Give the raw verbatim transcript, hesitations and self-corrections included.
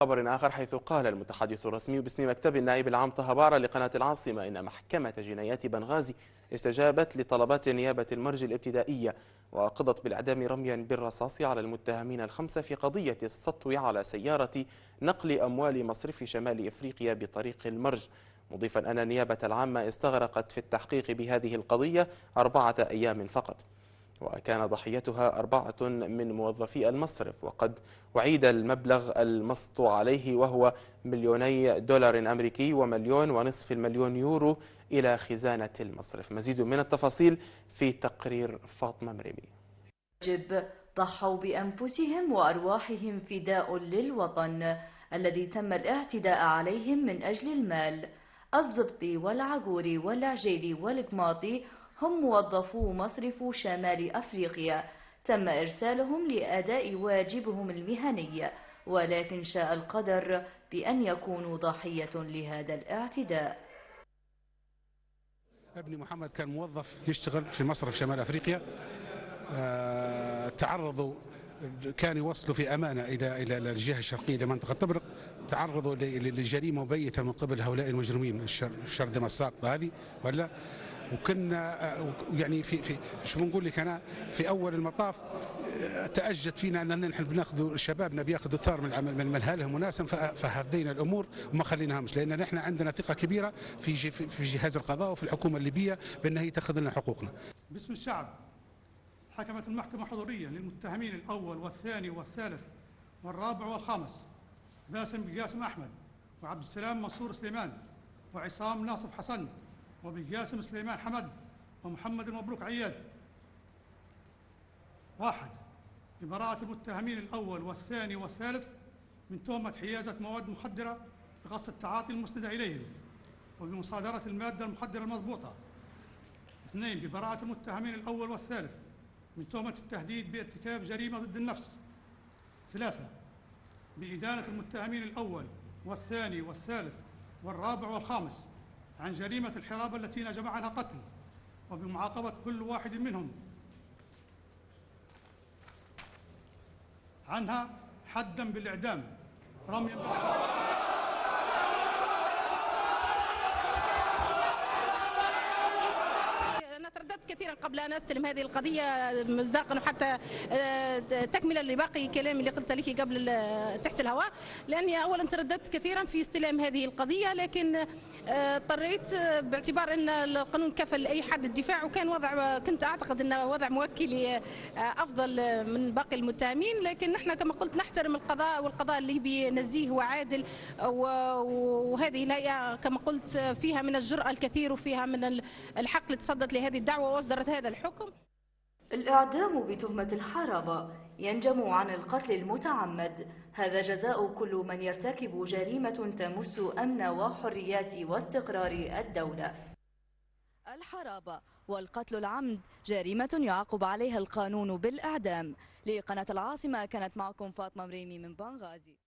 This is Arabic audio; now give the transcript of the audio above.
خبر آخر، حيث قال المتحدث الرسمي باسم مكتب النائب العام طه بارة لقناة العاصمة إن محكمة جنايات بنغازي استجابت لطلبات نيابة المرج الابتدائية وقضت بالإعدام رميا بالرصاص على المتهمين الخمسة في قضية السطو على سيارة نقل أموال مصرف شمال إفريقيا بطريق المرج، مضيفا أن النيابة العامة استغرقت في التحقيق بهذه القضية أربعة أيام فقط، وكان ضحيتها أربعة من موظفي المصرف، وقد أعيد المبلغ المسطو عليه وهو مليوني دولار أمريكي ومليون ونصف المليون يورو إلى خزانة المصرف. مزيد من التفاصيل في تقرير فاطمة مريمي. جب ضحوا بأنفسهم وأرواحهم فداء للوطن الذي تم الاعتداء عليهم من أجل المال. الزبطي والعجوري والعجيلي والقماطي هم موظفو مصرف شمال أفريقيا، تم إرسالهم لأداء واجبهم المهني، ولكن شاء القدر بأن يكونوا ضحية لهذا الاعتداء. ابني محمد كان موظف يشتغل في مصرف شمال أفريقيا، آه تعرضوا كان يوصلوا في أمانة إلى إلى الجهة الشرقية لمنطقة طبرق، تعرضوا لجريمة مبيتة من قبل هؤلاء المجرمين الشرذمة الساقطة هذه ولا. وكنا يعني في في شو بنقول لك انا في اول المطاف تاجت فينا ان نحن بناخذ شبابنا بياخذوا ثار من من مهالهم وناسهم، فهدينا الامور وما خليناهمش، لان نحن عندنا ثقه كبيره في في جهاز القضاء وفي الحكومه الليبيه بان هي تاخذ لنا حقوقنا. باسم الشعب حكمت المحكمه حضوريا للمتهمين الاول والثاني والثالث والرابع والخامس باسم بجاسم احمد وعبد السلام منصور سليمان وعصام ناصف حسن وبجاسم سليمان حمد ومحمد مبروك عياد. واحد، ببراءة المتهمين الأول والثاني والثالث من تهمة حيازة مواد مخدرة بقصد التعاطي المسند إليهم وبمصادرة المادة المخدرة المضبوطة. اثنين، ببراءة المتهمين الأول والثالث من تهمة التهديد بارتكاب جريمة ضد النفس. ثلاثة، بإدانة المتهمين الأول والثاني والثالث والرابع والخامس عن جريمة الحرابة التي نجم عنها قتل وبمعاقبة كل واحد منهم عنها حدا بالإعدام رميا بالرصاص. كثيرا قبل ان استلم هذه القضيه مصداقا وحتى تكمله لباقي كلامي اللي قلت لك قبل تحت الهواء، لاني اولا ترددت كثيرا في استلام هذه القضيه، لكن اضطريت باعتبار ان القانون كفل لاي حد الدفاع، وكان وضع كنت اعتقد انه وضع موكلي افضل من باقي المتهمين، لكن نحن كما قلت نحترم القضاء، والقضاء الليبي نزيه وعادل، وهذه الهيئه كما قلت فيها من الجرأه الكثير وفيها من الحق اللي تصدت لهذه الدعوه واصدرت هذا الحكم. الإعدام بتهمة الحرابة ينجم عن القتل المتعمد، هذا جزاء كل من يرتكب جريمة تمس أمن وحريات واستقرار الدولة. الحرابة والقتل العمد جريمة يعاقب عليها القانون بالإعدام. لقناة العاصمة كانت معكم فاطمة مريمي من بنغازي.